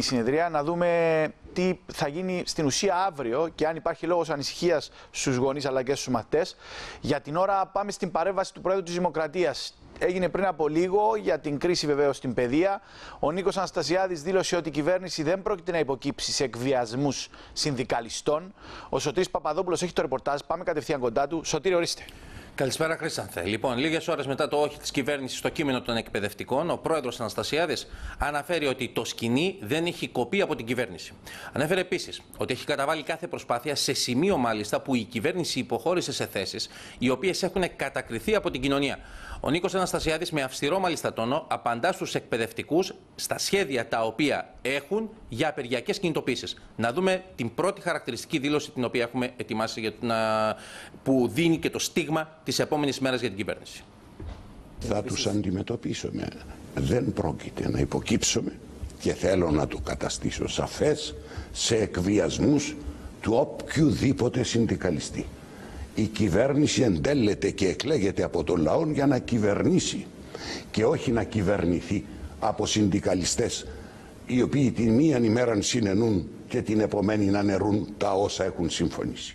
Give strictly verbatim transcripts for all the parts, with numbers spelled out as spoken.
συνεδρία, να δούμε τι θα γίνει στην ουσία αύριο και αν υπάρχει λόγος ανησυχίας στους γονείς αλλά και στους μαθητές. Για την ώρα πάμε στην παρέμβαση του Προέδρου της Δημοκρατίας. Έγινε πριν από λίγο για την κρίση βεβαίως στην παιδεία. Ο Νίκος Αναστασιάδης δήλωσε ότι η κυβέρνηση δεν πρόκειται να υποκύψει σε εκβιασμούς συνδικαλιστών. Ο Σωτήρης Παπαδόπουλος έχει το ρεπορτάζ. Πάμε κατευθείαν κοντά του. Σωτήρη, ορίστε. Καλησπέρα, Χρήστανθε. Λοιπόν, λίγες ώρες μετά το όχι της κυβέρνησης στο κείμενο των εκπαιδευτικών, ο πρόεδρος Αναστασιάδης αναφέρει ότι το σκοινί δεν έχει κοπεί από την κυβέρνηση. Ανέφερε επίσης ότι έχει καταβάλει κάθε προσπάθεια, σε σημείο μάλιστα που η κυβέρνηση υποχώρησε σε θέσεις οι οποίες έχουν κατακριθεί από την κοινωνία. Ο Νίκος Αναστασιάδης, με αυστηρό μάλιστα τόνο, απαντά στους εκπαιδευτικούς στα σχέδια τα οποία έχουν για απεργιακές κινητοποίησεις. Να δούμε την πρώτη χαρακτηριστική δήλωση την οποία έχουμε ετοιμάσει, για να... που δίνει και το στίγμα της επόμενης μέρας για την κυβέρνηση. Θα τους αντιμετωπίσουμε. Δεν πρόκειται να υποκύψουμε και θέλω να το καταστήσω σαφές σε εκβιασμούς του οποιουδήποτε συνδικαλιστή. Η κυβέρνηση εντέλεται και εκλέγεται από τον λαό για να κυβερνήσει και όχι να κυβερνηθεί από συνδικαλιστές οι οποίοι την μίαν ημέραν συνενούν και την επομένη να νερούν τα όσα έχουν συμφωνήσει.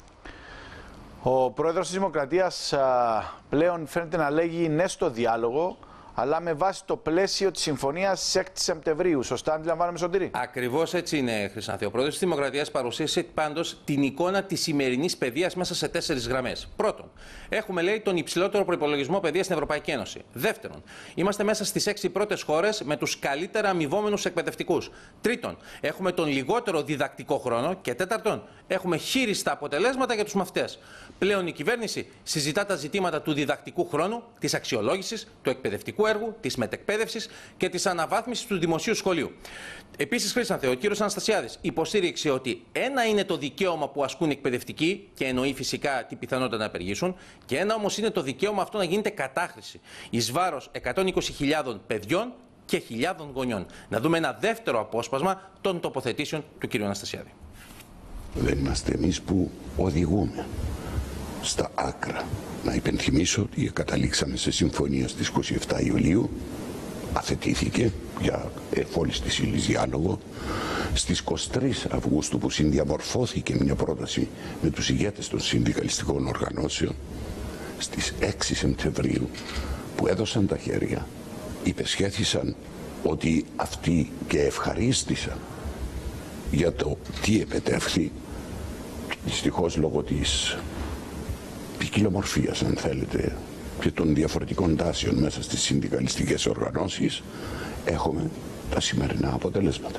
Ο Πρόεδρος της Δημοκρατίας α, πλέον φαίνεται να λέγει ναι στο διάλογο, αλλά με βάση το πλαίσιο της συμφωνίας της έκτης Σεπτεμβρίου. Σωστά αντιλαμβάνομαι, Σωτήρη? Ακριβώς έτσι είναι, Χρυσάνθη. Ο Πρόεδρος της Δημοκρατίας παρουσίασε πάντως την εικόνα της σημερινής παιδείας μέσα σε τέσσερις γραμμές. Πρώτον, έχουμε, λέει, τον υψηλότερο προϋπολογισμό παιδείας στην Ευρωπαϊκή Ένωση. Δεύτερον, είμαστε μέσα στις έξι πρώτες χώρες με τους καλύτερα αμοιβόμενους εκπαιδευτικούς. Τρίτον, έχουμε τον λιγότερο διδακτικό χρόνο. Και τέταρτον, έχουμε χείριστα αποτελέσματα για τους μαθητές. Πλέον η κυβέρνηση συζητά τα ζητήματα του διδακτικού χρόνου, της αξιολόγησης, του εκπαιδευτικού έργου, της μετεκπαίδευσης και της αναβάθμισης του δημοσίου σχολείου. Επίσης, Χρήστανθε, ο κύριος Αναστασιάδης υποστήριξε ότι ένα είναι το δικαίωμα που ασκούν οι εκπαιδευτικοί και εννοεί φυσικά την πιθανότητα να απεργήσουν, και ένα όμως είναι το δικαίωμα αυτό να γίνεται κατάχρηση εις βάρος εκατόν είκοσι χιλιάδων παιδιών και χιλιάδων γονιών. Να δούμε ένα δεύτερο απόσπασμα των τοποθετήσεων του κύριου Αναστασιάδη. Δεν είμαστε εμείς που οδηγούμε στα άκρα. Να υπενθυμίσω ότι καταλήξαμε σε συμφωνία στις είκοσι επτά Ιουλίου, αθετήθηκε για εφόλης της ύλης διάλογο. Στις είκοσι τρεις Αυγούστου που συνδιαμορφώθηκε μια πρόταση με τους ηγέτες των συνδικαλιστικών οργανώσεων, στις έξι Σεπτεμβρίου που έδωσαν τα χέρια, υπεσχέθησαν ότι αυτοί και ευχαρίστησαν για το τι επετεύχθη, δυστυχώς λόγω της ποικιλομορφίας, αν θέλετε, και των διαφορετικών τάσεων μέσα στις συνδικαλιστικές οργανώσεις, έχουμε τα σημερινά αποτελέσματα.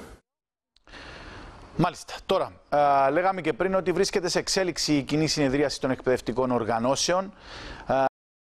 Μάλιστα. Τώρα, α, λέγαμε και πριν ότι βρίσκεται σε εξέλιξη η κοινή συνεδρίαση των εκπαιδευτικών οργανώσεων.